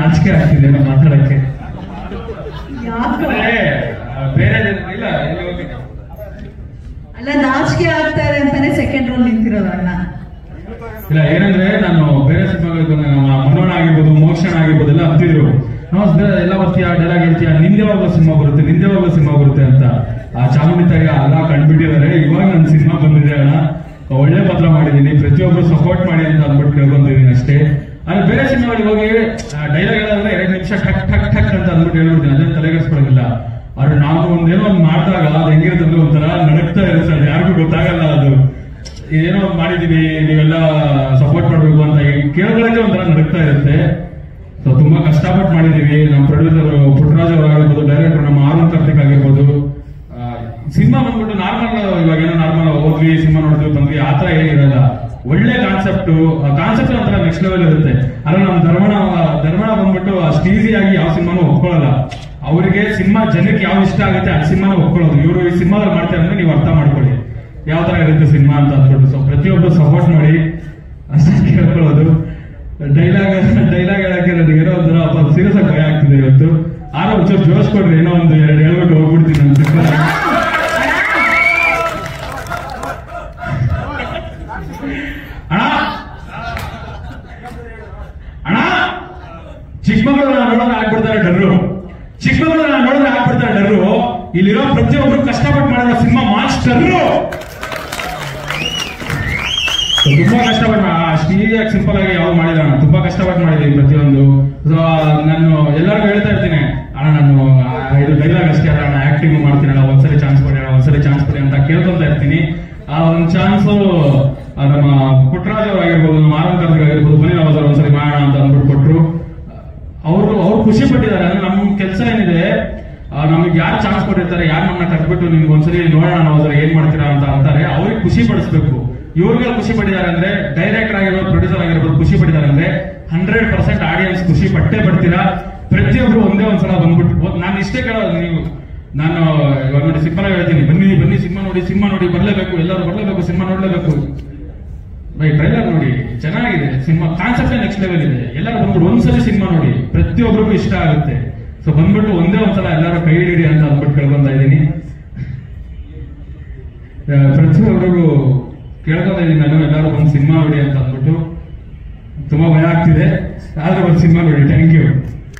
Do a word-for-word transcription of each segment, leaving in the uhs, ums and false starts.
ನಾಚಿಕೆ ಆಗ್ತಿದೆ ನಾವು ಮಾತಾಡಕ್ಕೆ. ಬೇರೆ ಇಲ್ಲ ಅಲ್ಲ, ನಾಚಿಕೆ ಆಗ್ತಾರೆ ಅಂತಾನೆ ಸೆಕೆಂಡ್ ರೋಲ್ ನಿಂತಿರೋದು ಅಣ್ಣ. ಇಲ್ಲ ಏನಂದ್ರೆ ನಾನು ಬೇರೆ ಸಿನಿಮಾಗಳು ಮನೋಣ ಆಗಿರ್ಬೋದು, ಮೋಕ್ಷಣ ಆಗಿರ್ಬೋದು ಎಲ್ಲ ಅಂತಿದ್ರು. ನಾವು ಎಲ್ಲ ಬರ್ತೀಯ, ಡೈಲಾಗ್ ಹೇಳ್ತೀಯ, ನಿಂದೇವಾಗ್ಲೂ ಸಿನಿಮಾ ಬರುತ್ತೆ, ನಿಂದೇವಾಗ್ಲೂ ಸಿನಿಮಾ ಬರುತ್ತೆ ಅಂತ. ಆ ಚಾಮುಂಡಿ ತಾಯಿ ಅಲ್ಲ ಕಂಡ್ಬಿಟ್ಟಿದ್ದಾರೆ. ಇವಾಗ ನನ್ನ ಸಿನಿಮಾ ಬಂದಿದೆ ಅಣ್ಣ, ಒಳ್ಳೆ ಪತ್ರ ಮಾಡಿದೀನಿ, ಪ್ರತಿಯೊಬ್ರು ಸಪೋರ್ಟ್ ಮಾಡಿ ಅಂತ ಅಂದ್ಬಿಟ್ಟು ಕೇಳ್ಕೊಂಡಿದ್ದೀನಿ ಅಷ್ಟೇ. ಆದ್ರೆ ಬೇರೆ ಸಿನಿಮಾಗಳಿಗೆ ಹೋಗಿ ಡೈಲಾಗ್ ಹೇಳೋದ್ರೆ ಎರಡು ನಿಮಿಷ ಠಕ್ ಠಕ್ ಠಕ್ ಅಂತ ಅಂದ್ಬಿಟ್ಟು ಹೇಳ್ಬಿಡ್ತೀನಿ, ಅದೇನು ತಲೆಗೆಡಿಸ್ಕೊಳ್ಳೋದಿಲ್ಲ. ಆದ್ರೆ ನಾವು ಒಂದೇನೋ ಒಂದು ಮಾಡಿದಾಗ ಅದು ಹೆಂಗಿರುತ್ತೆ ಒಂಥರ ನಡಕ್ತಾ ಇರುತ್ತೆ, ಅದು ಯಾರಿಗೂ ಗೊತ್ತಾಗಲ್ಲ. ಅದು ಏನೋ ಮಾಡಿದೀವಿ, ನೀವೆಲ್ಲ ಸಪೋರ್ಟ್ ಮಾಡ್ಬೇಕು ಅಂತ ಕೇಳೋದಕ್ಕೆ ಒಂಥರ ನಡಕ್ತಾ ಇರುತ್ತೆ. ಸೊ ತುಂಬಾ ಕಷ್ಟಪಟ್ಟು ಮಾಡಿದೀವಿ. ನಮ್ಮ ಪ್ರೊಡ್ಯೂಸರ್ ಪುಟ್ಟರಾಜ್ ಅವರಾಗಿರ್ಬೋದು, ಡೈರೆಕ್ಟರ್ ನಮ್ಮ ಆನಂದ್ ಕಾರ್ತಿಕ್ ಆಗಿರ್ಬೋದು. ಸಿನಿಮಾ ಬಂದ್ಬಿಟ್ಟು ನಾರ್ಮಲ್, ಇವಾಗ ಏನೋ ನಾರ್ಮಲ್ ಹೋದ್ವಿ, ಸಿನಿಮಾ ನೋಡಿದ್ವಿ, ಬಂದ್ವಿ, ಆತರ ಏನಿರಲ್ಲ. ಒಳ್ಳೆ ಕಾನ್ಸೆಪ್ಟ್, ಕಾನ್ಸೆಪ್ಟ್ ಒಂಥರ ನೆಕ್ಸ್ಟ್ ಲೆವೆಲ್ ಇರುತ್ತೆ. ಆದ್ರೆ ನಮ್ಮ ಧರ್ಮಣ ಧರ್ಮಣ ಬಂದ್ಬಿಟ್ಟು ಅಷ್ಟು ಈಸಿಯಾಗಿ ಯಾವ ಸಿನಿಮಾನು ಒಪ್ಕೊಳ್ಳಲ್ಲ. ಅವರಿಗೆ ಸಿನಿಮಾ ಜನಕ್ಕೆ ಯಾವ ಇಷ್ಟ ಆಗುತ್ತೆ ಆ ಸಿನಿಮಾನ ಒಪ್ಕೊಳ್ಳೋದು. ಇವರು ಈ ಸಿನಿಮಾದಲ್ಲಿ ಮಾಡ್ತಾರೆ ಅಂದ್ರೆ ನೀವು ಅರ್ಥ ಮಾಡ್ಕೊಳ್ಳಿ ಯಾವ ತರ ಇರುತ್ತೆ ಸಿನಿಮಾ ಅಂತ ಅಂದ್ಬಿಟ್ಟು. ಸೊ ಪ್ರತಿಯೊಬ್ಬರು ಸಪೋರ್ಟ್ ಮಾಡಿ ಅಷ್ಟೇ ಕೇಳ್ಕೊಳ್ಳೋದು. ಡೈಲಾಗ್ ಡೈಲಾಗ್ ಹೇಳಕ್ಕೆ ನನಗೆ ಏನೋ ಒಂಥರ ಅಪ್ಪ ಸೀರಿಯಸ್ ಆಗಿ ಭಯ ಆಗ್ತಿದೆ ಇವತ್ತು. ಆರೋ ಒಂಚೂರು ಜೋಶ್ ಕೊಡ್ರಿ, ಏನೋ ಒಂದು ಎರಡು ಹೇಳ್ಬಿಟ್ಟು ಹೋಗ್ಬಿಡ್ತೀನಿ ನನ್ನ ಸಿನಿಮಾ. ಅಣ್ಣ ಅಣ್ಣ ಚಿಕ್ಕಮಗಳೂರು ನೋಡೋದ್ರೆ ಆಗ್ಬಿಡ್ತಾರೆ ಡರ್ರು, ಚಿಕ್ಕಮಗಳೂರು ನೋಡಿದ್ರೆ ಆಗ್ಬಿಡ್ತಾರೆ ಡರ್ರು. ಇಲ್ಲಿರೋ ಪ್ರತಿಯೊಬ್ರು ಕಷ್ಟಪಟ್ಟು ಮಾಡಿರೋ ಸಿನಿಮಾ ಮಾಸ್ಟರ್ರು. ತುಂಬಾ ಕಷ್ಟಪಟ್ಟು ಅಷ್ಟು ಈಸಿಯಾಗಿ ಸಿಂಪಲ್ ಆಗಿ ಯಾವ್ದು ಮಾಡಿಲ್ಲ, ತುಂಬಾ ಕಷ್ಟಪಟ್ಟು ಮಾಡಿದೀವಿ ಪ್ರತಿಯೊಂದು. ನಾನು ಎಲ್ಲರಿಗೂ ಹೇಳ್ತಾ ಇರ್ತೀನಿ, ಅಣ್ಣ ನಾನು ಇದು ಡೈಲಾಗ್ ಅಷ್ಟೇ ಅಲ್ಲ, ನಾನು ಆಕ್ಟಿಂಗ್ ಮಾಡ್ತೀನಿ ಅಣ್ಣ, ಒಂದ್ಸರಿ ಚಾನ್ಸ್ ಕೊಡಿ ಅಣ್ಣ, ಒಂದ್ಸರಿ ಚಾನ್ಸ್ ಕೊಡಿ ಅಂತ ಕೇಳ್ಕೊಂತ ಇರ್ತೀನಿ. ಆ ಒಂದು ಚಾನ್ಸು ನಮ್ಮ ಪುಟ್ಟರಾಜ್ ಅವ್ರು ಆಗಿರ್ಬೋದು, ನಮ್ಮ ಆನಂದ್ ಕಾರ್ತಿಕ್ ಆಗಿರ್ಬೋದು, ಬನ್ನಿ ನಾವು ಒಂದ್ಸರಿ ಮಾಡೋಣ ಅಂತ ಅಂದ್ಬಿಟ್ಟು ಕೊಟ್ರು. ಅವರು ಅವ್ರು ಖುಷಿ ಪಟ್ಟಿದ್ದಾರೆ. ಅಂದ್ರೆ ನಮ್ಮ ಕೆಲಸ ಏನಿದೆ, ನಮ್ಗೆ ಯಾರು ಚಾನ್ಸ್ ಕೊಟ್ಟಿರ್ತಾರೆ, ಯಾರು ನಮ್ಮನ್ನ ಕಟ್ಬಿಟ್ಟು ನಿಮ್ಗೆ ಒಂದ್ಸರಿ ನೋಡೋಣ ನಾವು ಏನ್ ಮಾಡ್ತೀರಾ ಅಂತ ಅಂತಾರೆ, ಅವ್ರಿಗೆ ಖುಷಿ ಪಡಿಸ್ಬೇಕು. ಇವ್ರಿಗೆ ಖುಷಿ ಪಟ್ಟಿದ್ದಾರೆ ಅಂದ್ರೆ, ಡೈರೆಕ್ಟರ್ ಆಗಿರ್ಬೋದು, ಪ್ರೊಡ್ಯೂಸರ್ ಆಗಿರ್ಬೋದು ಖುಷಿ ಪಟ್ಟಿದ್ದಾರೆ ಅಂದ್ರೆ ಹಂಡ್ರೆಡ್ ಪರ್ಸೆಂಟ್ ಆಡಿಯನ್ಸ್ ಖುಷಿ ಪಟ್ಟೆ ಪಡ್ತೀರಾ. ಪ್ರತಿಯೊಬ್ರು ಒಂದೇ ಒಂದ್ಸಲ ಬಂದ್ಬಿಟ್ಟು ನಾನು ಇಷ್ಟೇ ಕೇಳೋದು, ನೀವು ನಾನು ಇವಾಗ ನೋಡಿ ಸಿನಿಮಾ ಹೇಳ್ತೀನಿ, ಬನ್ನಿ ಬನ್ನಿ ಸಿನಿಮಾ ನೋಡಿ, ಸಿನಿಮಾ ನೋಡಿ ಬರಲೇಬೇಕು, ಎಲ್ಲರೂ ಬರಲೇಬೇಕು, ಸಿನಿಮಾ ನೋಡ್ಲೇಬೇಕು. ಬೈ ಟ್ರೈಲರ್ ನೋಡಿ ಚೆನ್ನಾಗಿದೆ, ಸಿನಿಮಾ ಕಾನ್ಸೆಪ್ಟ್ ನೆಕ್ಸ್ಟ್ ಲೆವೆಲ್ ಇದೆ. ಎಲ್ಲರೂ ಬಂದ್ಬಿಟ್ಟು ಒಂದ್ಸಲಿ ಸಿನಿಮಾ ನೋಡಿ, ಪ್ರತಿಯೊಬ್ಬರಿಗೂ ಇಷ್ಟ ಆಗುತ್ತೆ. ಸೊ ಬಂದ್ಬಿಟ್ಟು ಒಂದೇ ಒಂದ್ಸಲ ಎಲ್ಲರೂ ಕೈ ಹಿಡಿರಿ ಅಂತ ಅಂದ್ಬಿಟ್ಟು ಕೇಳ್ಕೊಂತ ಇದ್ದೀನಿ. ಪ್ರತಿಯೊಬ್ಬರಿಗೂ ಕೇಳ್ಕೊಂತ ಇದ್ದೀನಿ ನಾನು, ಎಲ್ಲರೂ ಒಂದು ಸಿನಿಮಾ ನೋಡಿ ಅಂತ ಅಂದ್ಬಿಟ್ಟು. ತುಂಬಾ ಭಯ ಆಗ್ತಿದೆ, ಆದ್ರೆ ಒಂದು ಸಿನಿಮಾ ನೋಡಿ. Thank you.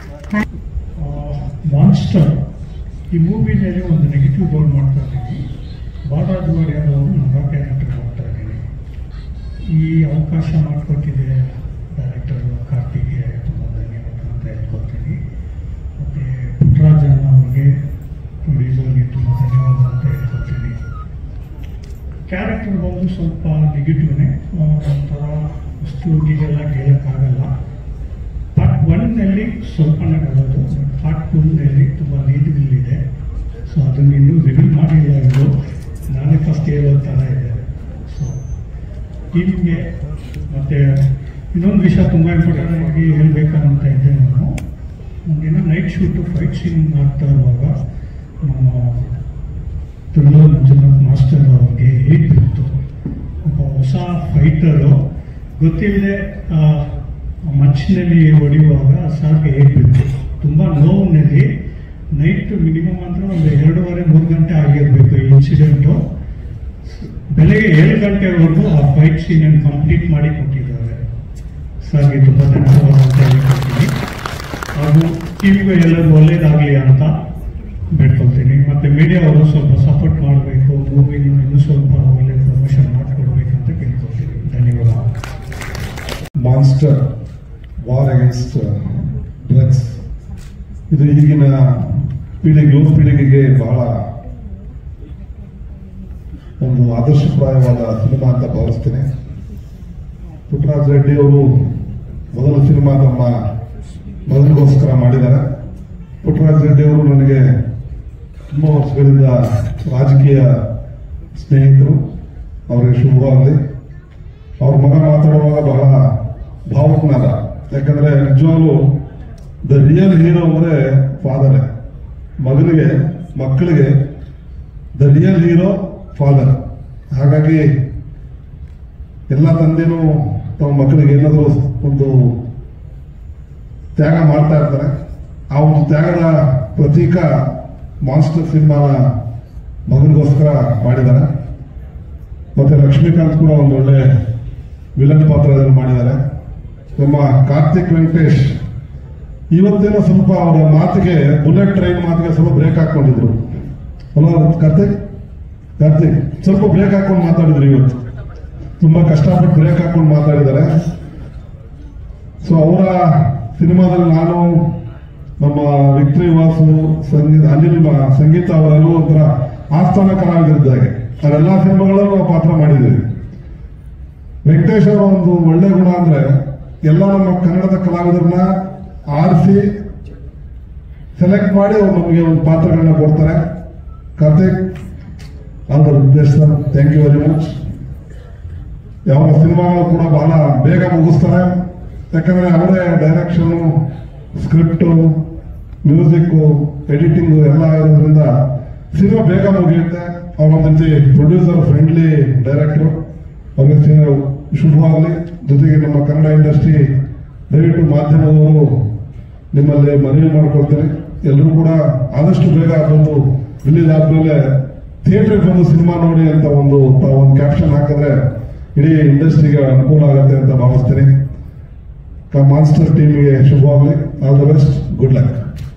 ಮಾನ್ಸ್ಟರ್ ಈ ಮೂವಿನಲ್ಲಿ ಒಂದು ನೆಗೆಟಿವ್ ರೋಲ್ ಮಾಡ್ತಾ ಇದ್ದೀನಿ. ಬಾಲರಾಜ್ ವಾಡಿಯರ್ ಅವರು ನನ್ನ ಕ್ಯಾರೆಕ್ಟರ್ ಮಾಡ್ತಾ ಇದ್ದೀನಿ. ಈ ಅವಕಾಶ ಮಾಡಿಕೊಟ್ಟಿದೆ ಡೈರೆಕ್ಟರ್ ಕಾರ್ತಿಕ್ಗೆ ತುಂಬ ಧನ್ಯವಾದ ಅಂತ ಹೇಳ್ಕೊಳ್ತೀನಿ. ಮತ್ತು ಪುಟ್ಟರಾಜನ್ ಅವ್ರಿಗೆ, ಪ್ರೊಡ್ಯೂಸರ್ಗೆ ತುಂಬ ಧನ್ಯವಾದ ಅಂತ ಹೇಳ್ಕೊಳ್ತೀನಿ. ಕ್ಯಾರೆಕ್ಟರ್ ಬಂದು ಸ್ವಲ್ಪ ನೆಗೆಟಿವ್ನೇ, ಒಂಥರ ವಸ್ತುವಿಗೆಲ್ಲ ಕೇಳೋಕ್ಕಾಗಲ್ಲ. ಪಾರ್ಟ್ ಒನ್ನಲ್ಲಿ ಸ್ವಲ್ಪ ನಗೋದು, ಪಾರ್ಟ್ ಟೂನಲ್ಲಿ ತುಂಬ ಲೀಡ್ಗಳಿದೆ. ಸೊ ಅದನ್ನು ಇನ್ನೂ ರಿವೀಲ್ ಮಾಡಿಲ್ಲ ಇವರು, ನಾನೇ ಫಸ್ಟ್ ಹೇಳೋ ಥರ ಇದೆ. ಸೊ ಟೀಮ್ಗೆ ಮತ್ತು ಇನ್ನೊಂದು ವಿಷಯ ತುಂಬ ಇಂಪಾರ್ಟೆಂಟ್ ಆಗಿ ಹೇಳ್ಬೇಕಂತ ಇದ್ದೆ ನಾನು. ಒಂದಿನ ನೈಟ್ ಶೂಟು ಫೈಟ್ ಸೀನ್ ಮಾಡ್ತಾ ಇರುವಾಗ ನಮ್ಮ ತುಳು ಮಂಜುನಾಥ್ ಮಾಸ್ಟರ್ ಅವ್ರಿಗೆ ಏಟ್ ಬಿತ್ತು. ಒಬ್ಬ ಹೊಸ ಫೈಟರು ಗೊತ್ತಿಲ್ಲದೆ ಮಚ್ಚಿನಲ್ಲಿ ಹೊಡೆಯುವಾಗ ಸರ್ಗೆ ಏಟ್ ಬಿತ್ತು. ತುಂಬ ನೋವಿನಲ್ಲಿ ನೈಟ್ ಮಿನಿಮಮ್ ಅಂದರೆ ಒಂದು ಎರಡೂವರೆ ಮೂರು ಗಂಟೆ ಆಗಿರಬೇಕು ಈ ಇನ್ಸಿಡೆಂಟು. ಬೆಳಗ್ಗೆ ಏಳು ಗಂಟೆವರೆಗೂ ಆ ಫೈಟ್ ಸೀನನ್ನು ಕಂಪ್ಲೀಟ್ ಮಾಡಿ ಕೊಟ್ಟಿದ್ದಾರೆ. ಸರ್ಗೆ ತುಂಬ ಧನ್ಯವಾದ ಅಂತ ಹೇಳ್ಕೊಳ್ತೀನಿ. ಹಾಗೂ ಟೀಮ್ಗೆ ಎಲ್ಲರೂ ಒಳ್ಳೇದಾಗಲಿ ಅಂತ ಬೇಡ್ಕೊಳ್ತೀನಿ. ಮತ್ತು ಮೀಡಿಯಾ ಅವರು ಸ್ವಲ್ಪ ಸಪೋರ್ಟ್ ಮಾಡಬೇಕು, ಮೂವಿನ ಇನ್ನೂ ಸ್ವಲ್ಪ ಒಳ್ಳೆ ಪ್ರಮೋಷನ್ ಮಾಡಿಕೊಡ್ಬೇಕಂತ ಕೇಳ್ಕೊಳ್ತೀನಿ. ಧನ್ಯವಾದ. ಮಾನ್ಸ್ಟರ್ ವಾರ್ ಅಗೇನ್ಸ್ಟ್ ಡ್ರಗ್ಸ್ ಇದು ಈಗಿನ ಪೀಳಿಗೆ ಯುವ ಪೀಳಿಗೆಗೆ ಬಹಳ ಒಂದು ಆದರ್ಶಪ್ರಾಯವಾದ ಸಿನಿಮಾ ಅಂತ ಭಾವಿಸ್ತೇನೆ. ಪುಟ್ಟರಾಜ್ ರೆಡ್ಡಿ ಅವರು ಮೊದಲ ಸಿನಿಮಾ ತಮ್ಮ ಮಗನಿಗೋಸ್ಕರ ಮಾಡಿದ್ದಾರೆ. ಪುಟ್ಟರಾಜ್ ರೆಡ್ಡಿ ಅವರು ನನಗೆ ತುಂಬಾ ವರ್ಷಗಳಿಂದ ರಾಜಕೀಯ ಸ್ನೇಹಿತರು, ಅವರಿಗೆ ಶುಭವಾಗಲಿ. ಅವ್ರ ಮಗ ಮಾತಾಡುವಾಗ ಬಹಳ ಭಾವುಕನಾದ. ಯಾಕಂದ್ರೆ ನಿಜವಾಗ್ಲೂ ದ ರಿಯಲ್ ಹೀರೋ ಅಂದ್ರೆ ಫಾದರ್. ಮಗನಿಗೆ ಮಕ್ಕಳಿಗೆ ದ ರಿಯಲ್ ಹೀರೋ ಫಾದರ್. ಹಾಗಾಗಿ ಎಲ್ಲ ತಂದೆನೂ ತಮ್ಮ ಮಕ್ಕಳಿಗೆ ಏನಾದರೂ ಒಂದು ತ್ಯಾಗ ಮಾಡ್ತಾ ಇರ್ತಾರೆ. ಆ ಒಂದು ತ್ಯಾಗದ ಪ್ರತೀಕ ಮಾನ್ಸ್ಟರ್ ಸಿನಿಮಾನ ಮಗನಿಗೋಸ್ಕರ ಮಾಡಿದ್ದಾರೆ. ಮತ್ತೆ ಲಕ್ಷ್ಮೀಕಾಂತ್ ಕೂಡ ಒಂದು ಒಳ್ಳೆ ವಿಲನ್ ಪಾತ್ರದಲ್ಲಿ ಮಾಡಿದ್ದಾರೆ. ನಮ್ಮ ಕಾರ್ತಿಕ್ ವೆಂಕಟೇಶ್ ಇವತ್ತೇನೋ ಸ್ವಲ್ಪ ಅವರ ಮಾತಿಗೆ, ಬುಲೆಟ್ ಟ್ರೈನ್ ಮಾತಿಗೆ ಸ್ವಲ್ಪ ಬ್ರೇಕ್ ಹಾಕೊಂಡಿದ್ರು. ಅಲ್ವಾ ಕಾರ್ತಿಕ್? ಕಾರ್ತಿಕ್ ಸ್ವಲ್ಪ ಬ್ರೇಕ್ ಹಾಕೊಂಡು ಮಾತಾಡಿದ್ರು. ಇವತ್ತು ತುಂಬಾ ಕಷ್ಟಪಟ್ಟು ಬ್ರೇಕ್ ಹಾಕೊಂಡು ಮಾತಾಡಿದ್ದಾರೆ. ಸೊ ಅವರ ಸಿನಿಮಾದಲ್ಲಿ ನಾನು, ನಮ್ಮ ವಿಕ್ಟ್ರಿ ವಾಸು, ಸಂಗೀತ ಅನಿಲ್ ಸಂಗೀತ ಅವರೆಲ್ಲೂ ಒಂಥರ ಆಸ್ಥಾನ ಕಲಾವಿದರಿದ್ದಾಗೆ ಅವರೆಲ್ಲಾ ಸಿನಿಮಾಗಳಲ್ಲೂ ನಾವು ಪಾತ್ರ ಮಾಡಿದ್ದೀವಿ. ವೆಂಕಟೇಶ್ ಅವರ ಒಂದು ಒಳ್ಳೆ ಗುಣ ಅಂದ್ರೆ ಎಲ್ಲ ನಮ್ಮ ಕನ್ನಡದ ಕಲಾವಿದರನ್ನ ಆರಿಸಿ ಸೆಲೆಕ್ಟ್ ಮಾಡಿ ಅವ್ರು ನಮಗೆ ಒಂದು ಪಾತ್ರಗಳನ್ನ ಕೊಡ್ತಾರೆ. Karthik all the best sir, thank you very much. ಯಾವ ಸಿನಿಮಾಗಳು ಕೂಡ ಬಹಳ ಬೇಗ ಮುಗಿಸ್ತಾರೆ, ಯಾಕಂದ್ರೆ ಅವರೇ ಡೈರೆಕ್ಷನ್, ಸ್ಕ್ರಿಪ್ಟ್, ಮ್ಯೂಸಿಕ್, ಎಡಿಟಿಂಗ್ ಎಲ್ಲ ಇರೋದ್ರಿಂದ ಸಿನಿಮಾ ಬೇಗ ಮುಗಿಯುತ್ತೆ. ಅವರೊಂದು ಪ್ರೊಡ್ಯೂಸರ್ ಫ್ರೆಂಡ್ಲಿ ಡೈರೆಕ್ಟರ್, ಅವ್ರಿಗೆ ಶುಭವಾಗಲಿ. ಜೊತೆಗೆ ನಮ್ಮ ಕನ್ನಡ ಇಂಡಸ್ಟ್ರಿ, ದಯವಿಟ್ಟು ಮಾಧ್ಯಮದವರು ನಿಮ್ಮಲ್ಲಿ ಮನವಿ ಮಾಡ್ಕೊಳ್ತೇನೆ, ಎಲ್ಲರೂ ಕೂಡ ಆದಷ್ಟು ಬೇಗ ಬಂದು ರಿಲೀಸ್ ಆದ್ಮೇಲೆ ಥಿಯೇಟರ್ಗೆ ಬಂದು ಸಿನಿಮಾ ನೋಡಿ ಅಂತ ಒಂದು ಒಂದು ಕ್ಯಾಪ್ಷನ್ ಹಾಕಿದ್ರೆ ಇಡೀ ಇಂಡಸ್ಟ್ರಿಗೆ ಅನುಕೂಲ ಆಗುತ್ತೆ ಅಂತ ಭಾವಿಸ್ತೇನೆ. ಮಾನ್ಸ್ಟರ್ ಟೀಮ್ಗೆ ಶುಭವಾಗಲಿ. All the best, good luck.